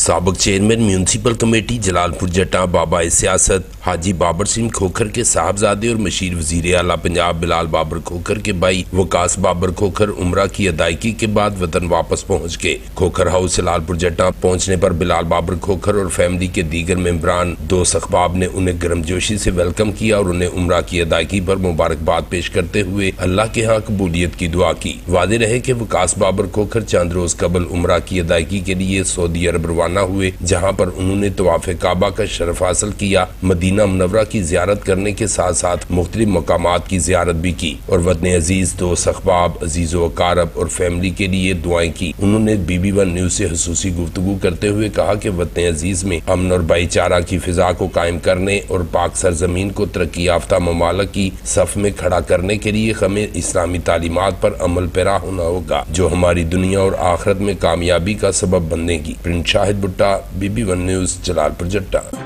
साबिक chairman municipal committee Jalalpur जट्टा बाबा सियासत हाजी बाबर सिंह खोखर के साहबजादे और मशीर वजीर आला पंजाब बिलाल बाबर खोखर के भाई वकास बाबर खोखर उम्रा की अदायगी के बाद वतन वापस पहुँच गए। खोखर हाउस जलालपुर जट्टा पहुँचने पर बिलाल बाबर खोखर और फैमिली के दीगर मेंबरान दोस्त अखबाब ने उन्हें गर्मजोशी से वेलकम किया और उन्हें उम्रा की अदायगी पर मुबारकबाद पेश करते हुए अल्लाह के यहाँ कबूलियत की दुआ की। वादे रहे कि वकास बाबर खोखर चंद रोज कबल उम्रा की अदायगी के लिए सऊदी अरब रवाना हुए, जहाँ पर उन्होंने तवाफ़े काबा का शरफ हासिल किया, मदीना मुनव्वरा की ज़ियारत करने के साथ साथ मुख्तलिफ मकामात की ज़ियारत भी की और वतन अजीज दोस्त अखबाब अजीज़ो अकारब और फैमिली के लिए दुआएं की। उन्होंने BB1 न्यूज़ से हुसूसी गुफ्तगू करते हुए कहा कि वतन अजीज में अमन और भाईचारा की फिजा को कायम करने और पाक सरजमीन को तरक्की याफ्ता ममालिक की सफ में खड़ा करने के लिए हमें इस्लामी तालीमात पर अमल पैरा होना होगा, जो हमारी दुनिया और आखिरत में कामयाबी का सबब बनेगी। प्रिंट शाहिद भुट्टा, BB1 न्यूज़, जलालपुर जट्टा।